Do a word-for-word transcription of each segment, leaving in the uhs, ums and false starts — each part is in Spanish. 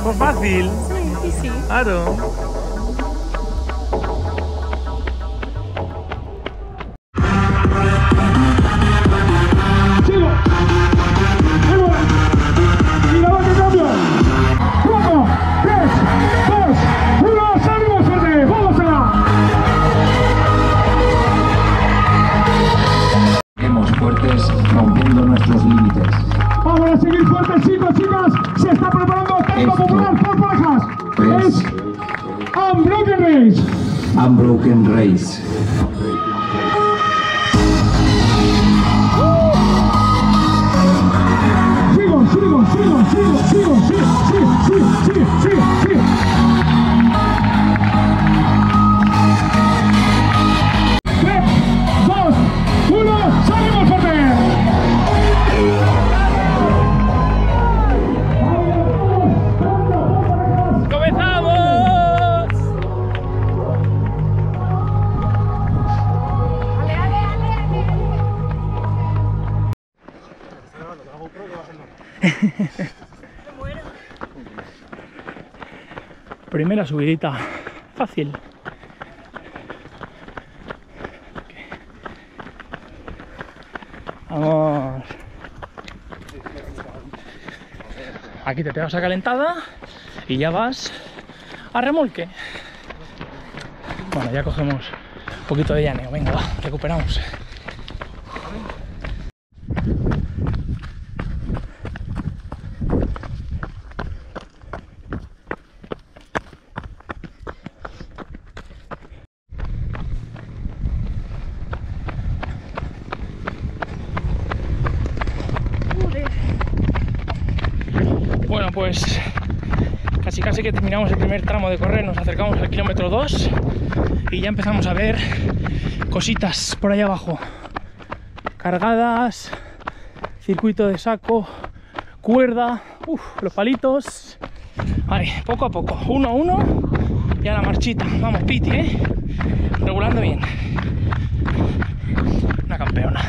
Pues fácil. Sí, sí. Claro. Sigo. Ahí voy. Y la que cambio. Cuatro, tres, dos, uno. Salimos fuerte. Vamos allá. Seguimos fuertes, rompiendo nuestros límites. Vamos a seguir fuertes, chicos, chicas. Se está preparando técnica Esto popular por parejas. es Es Unbroken Race. Unbroken Race. Sigo, sigo, sigo, sigo, sigo, sigo, sigo, sigo, sigo, sigo, sigo. Tres, dos, uno, salimos fuerte. ¡Comenzamos! Ale, ale, ale, ale, Primera subidita. Fácil. Vamos. Aquí te pegas a calentada y ya vas a remolque. Bueno, ya cogemos un poquito de llaneo. Venga, va, recuperamos. Bueno, pues casi casi que terminamos el primer tramo de correr, nos acercamos al kilómetro dos y ya empezamos a ver cositas por ahí abajo. Cargadas, circuito de saco, cuerda, uf, los palitos. Vale, poco a poco, uno a uno y a la marchita. Vamos, Piti, ¿eh? Regulando bien. Una campeona.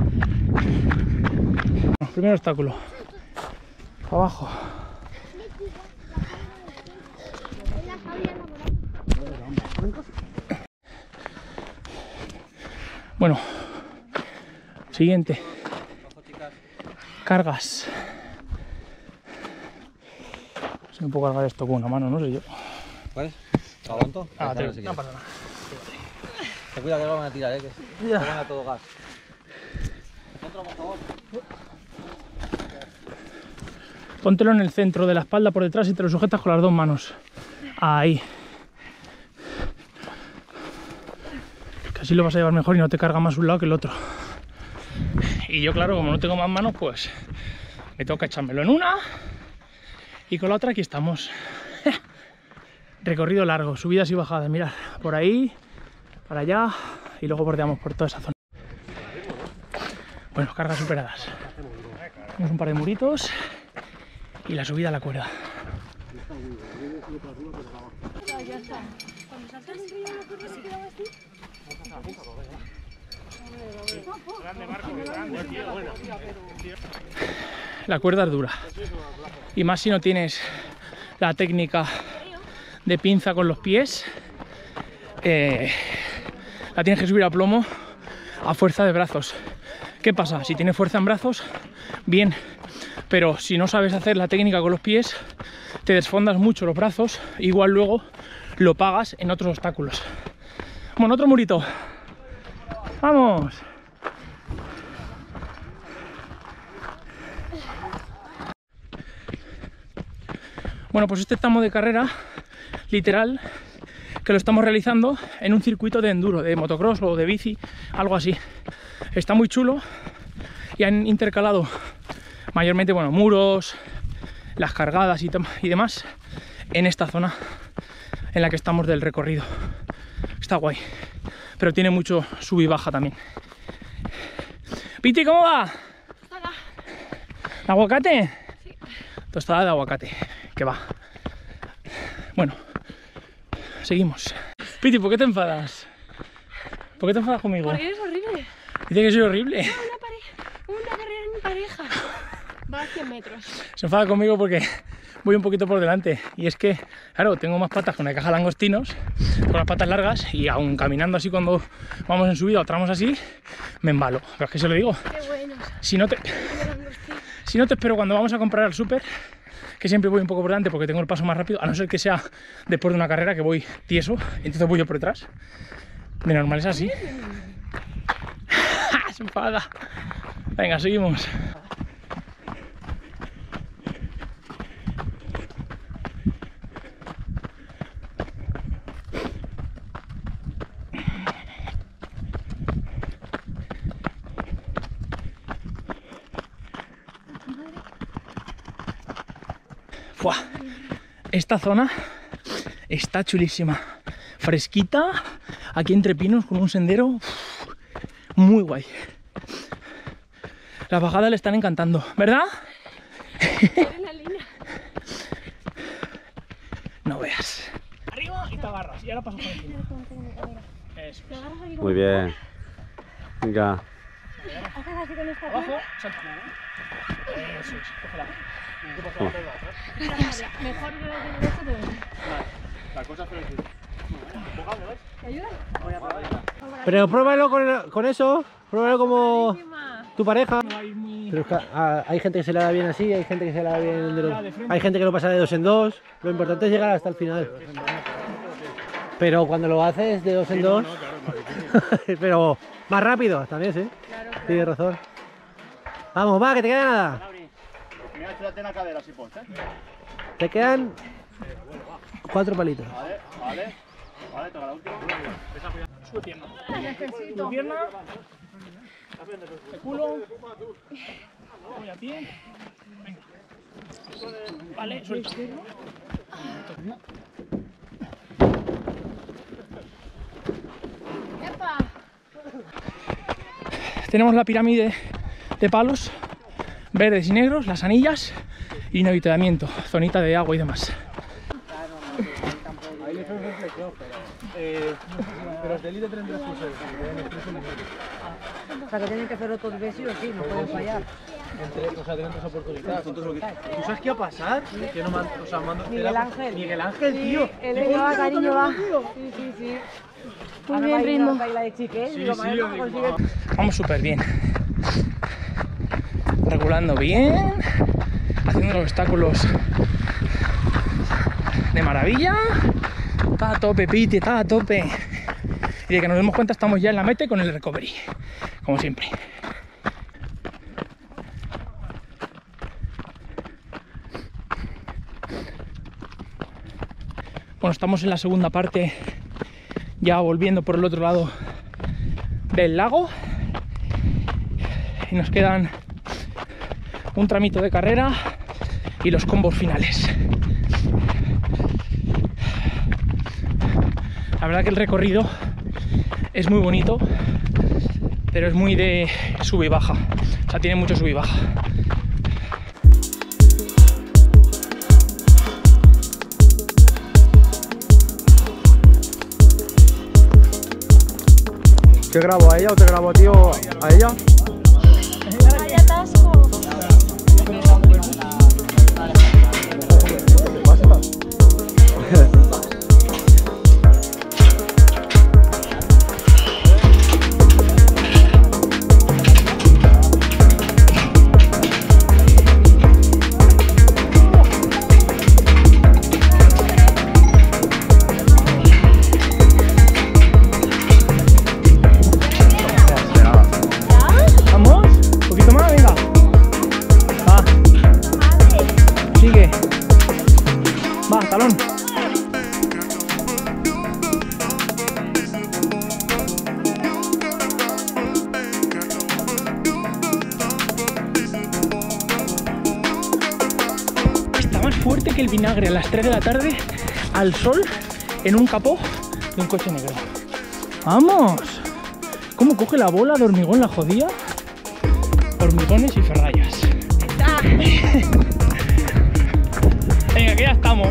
Primer obstáculo. Abajo. Bueno, siguiente. Cargas. No sé, me puedo cargar esto con una mano, no sé yo. ¿Cuál? ¿Lo aguanto? Ah, te, no, sé no qué. pasa nada. Ten cuidado que lo van a tirar, eh, que Ya. se van a todo gas. Centro, por favor. Póntelo en el centro de la espalda por detrás y te lo sujetas con las dos manos. Ahí. Que así lo vas a llevar mejor y no te carga más un lado que el otro. Y yo, claro, como no tengo más manos, pues me toca echármelo en una y con la otra aquí estamos. Recorrido largo, subidas y bajadas. Mirad, por ahí, para allá y luego bordeamos por toda esa zona. Bueno, cargas superadas. Tenemos un par de muritos y la subida a la cuerda. ya está. Cuando saltas el río, ¿no puedes seguir así? La cuerda es dura. Y más si no tienes la técnica de pinza con los pies, eh, la tienes que subir a plomo a fuerza de brazos. ¿Qué pasa? Si tienes fuerza en brazos, bien. Pero si no sabes hacer la técnica con los pies, te desfondas mucho los brazos, igual luego lo pagas en otros obstáculos. Bueno, otro murito. ¡Vamos! Bueno, pues este tramo de carrera, literal, que lo estamos realizando en un circuito de enduro, de motocross o de bici, algo así. Está muy chulo y han intercalado mayormente, bueno, muros, las cargadas y, y demás en esta zona en la que estamos del recorrido. Está guay, pero tiene mucho sub y baja también. Piti, ¿cómo va? Tostada. ¿Aguacate? Sí. Tostada de aguacate, que va. Bueno, seguimos. Piti, ¿por qué te enfadas? ¿Por qué te enfadas conmigo? Porque eres horrible. Dice que soy horrible. Una pareja, una carrera en pareja. Va a cien metros. Se enfada conmigo porque voy un poquito por delante. Y es que, claro, tengo más patas con la caja de langostinos, con las patas largas, y aún caminando así cuando vamos en subida o tramos así, me embalo. Pero es que se lo digo. Qué buenos. Si no te, si no te espero cuando vamos a comprar al súper, que siempre voy un poco por delante porque tengo el paso más rápido, a no ser que sea después de una carrera que voy tieso, entonces voy yo por detrás. De normal es así. Se enfada. Venga, seguimos. Buah. Esta zona está chulísima, fresquita, aquí entre pinos con un sendero uf, muy guay. Las bajadas le están encantando, ¿verdad? No veas. Arriba y te agarras, y ahora paso por encima. Eso es. Muy bien. Venga. Haces así con esta Abajo, salta. Eso es, cógela. Mejor que lo que esto te ven. La cosa es que... ¿Te ayuda? Pero pruébalo con, con eso. Pruébalo como tu pareja. Pero es que, ah, hay gente que se le da bien así, hay gente que se le da bien de los... Hay gente que lo pasa de dos en dos. Lo importante es llegar hasta el final. Pero cuando lo haces de dos en dos... Pero más rápido también, ¿sí? Tienes razón. Vamos, va, que te queda nada. Mira, échate en la cadera si pones, ¿eh? Te quedan cuatro palitos. Vale, vale. Vale, toca la última. Sube pierna. Sube pierna. De culo. Voy a pie. Venga. Vale, suelta. ¡Epa! Tenemos la pirámide de palos verdes y negros, las anillas y un avituallamiento, zonita de agua y demás. Ahí le hacemos reflexión, pero... Eh, pero los de Elite treinta y tres pulseros. O sea, que tienen que hacerlo todo el sí o sí, no pueden fallar. Entre, o sea, tienen tres oportunidades. ¿Tú sabes qué va a pasar? Que no mando, o sea, mando... Miguel Ángel. Miguel Ángel, tío. Él va, cariño, va. Sí, sí, sí. Muy bien, ritmo. Baila de chique, Sí, lo sí, más yo no digo, consigue. Vamos súper bien. Regulando bien. Haciendo los obstáculos de maravilla. Está a tope, Piti, está a tope. Y de que nos demos cuenta estamos ya en la meta con el recovery. Como siempre. Bueno, estamos en la segunda parte, ya volviendo por el otro lado del lago, y nos quedan un tramito de carrera y los combos finales. La verdad que el recorrido es muy bonito, pero es muy de sub y baja, o sea, tiene mucho sub y baja. ¿Te grabo a ella o te grabo a ti o a ella? ¡Vaya atasco! ¿Vamos? ¿Un poquito más? Venga. Va. Sigue. Va, talón. Está más fuerte que el vinagre a las tres de la tarde al sol en un capó de un coche negro. ¡Vamos! ¿Cómo coge la bola de hormigón la jodía? Hormigones y ferrallas. Venga, que ya estamos.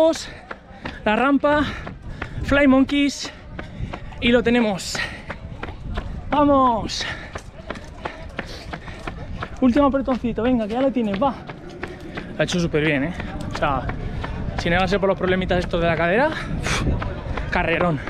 globos, la rampa, Fly Monkeys y lo tenemos. ¡Vamos! Último apretoncito, venga, que ya lo tienes, va. Lo ha hecho súper bien, ¿eh? O sea, sin negarse por los problemitas estos de la cadera, uf, carrerón.